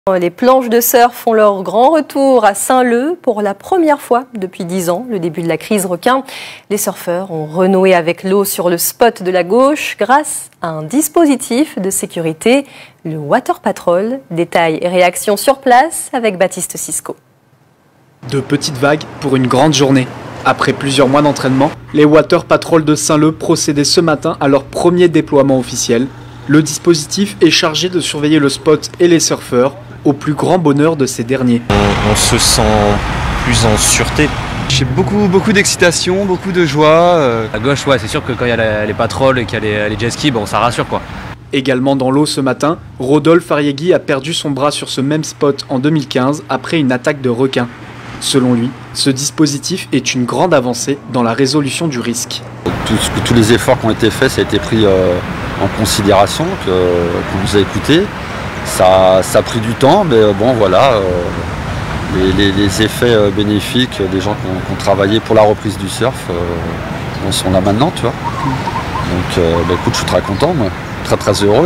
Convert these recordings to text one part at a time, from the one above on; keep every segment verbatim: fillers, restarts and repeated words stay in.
Les planches de surf font leur grand retour à Saint-Leu pour la première fois depuis dix ans, le début de la crise requin. Les surfeurs ont renoué avec l'eau sur le spot de la gauche grâce à un dispositif de sécurité, le Water Patrol. Détails et réactions sur place avec Baptiste Cisco. De petites vagues pour une grande journée. Après plusieurs mois d'entraînement, les Water Patrol de Saint-Leu procédaient ce matin à leur premier déploiement officiel. Le dispositif est chargé de surveiller le spot et les surfeurs, au plus grand bonheur de ces derniers. On, on se sent plus en sûreté. J'ai beaucoup, beaucoup d'excitation, beaucoup de joie. Euh... À gauche, ouais, c'est sûr que quand il y a la, les patrols et qu'il y a les, les jet skis, bon, ça rassure quoi. Également dans l'eau ce matin, Rodolphe Ariegui a perdu son bras sur ce même spot en deux mille quinze après une attaque de requin. Selon lui, ce dispositif est une grande avancée dans la résolution du risque. Tous, tous les efforts qui ont été faits, ça a été pris euh, en considération, que, qu'on nous a écoutés. Ça, ça a pris du temps, mais bon voilà, euh, les, les, les effets euh, bénéfiques des gens qui ont, qui ont travaillé pour la reprise du surf, euh, on sont là maintenant, tu vois. Donc euh, bah, écoute, je suis très content, moi. Très très heureux.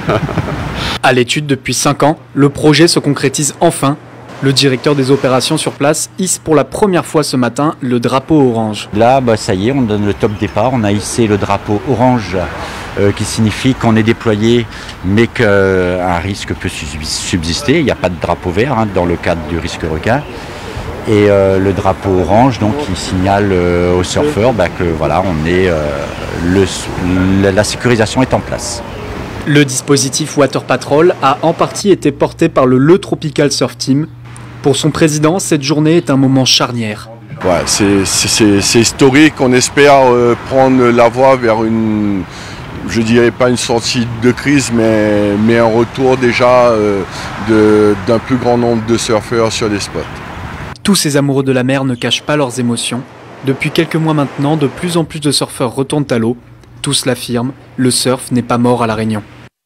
À l'étude depuis cinq ans, le projet se concrétise enfin. Le directeur des opérations sur place hisse pour la première fois ce matin le drapeau orange. Là, bah, ça y est, on donne le top départ. On a hissé le drapeau orange euh, qui signifie qu'on est déployé mais qu'un risque peut subsister. Il n'y a pas de drapeau vert hein, dans le cadre du risque requin. Et euh, le drapeau orange, donc, qui signale euh, aux surfeurs bah, que voilà, on est, euh, le, la sécurisation est en place. Le dispositif Water Patrol a en partie été porté par le Le Tropical Surf Team. Pour son président, cette journée est un moment charnière. Ouais, c'est, c'est, c'est historique. On espère euh, prendre la voie vers une, je dirais pas une sortie de crise, mais, mais un retour déjà euh, de, d'un plus grand nombre de surfeurs sur les spots. Tous ces amoureux de la mer ne cachent pas leurs émotions. Depuis quelques mois maintenant, de plus en plus de surfeurs retournent à l'eau. Tous l'affirment, le surf n'est pas mort à La Réunion.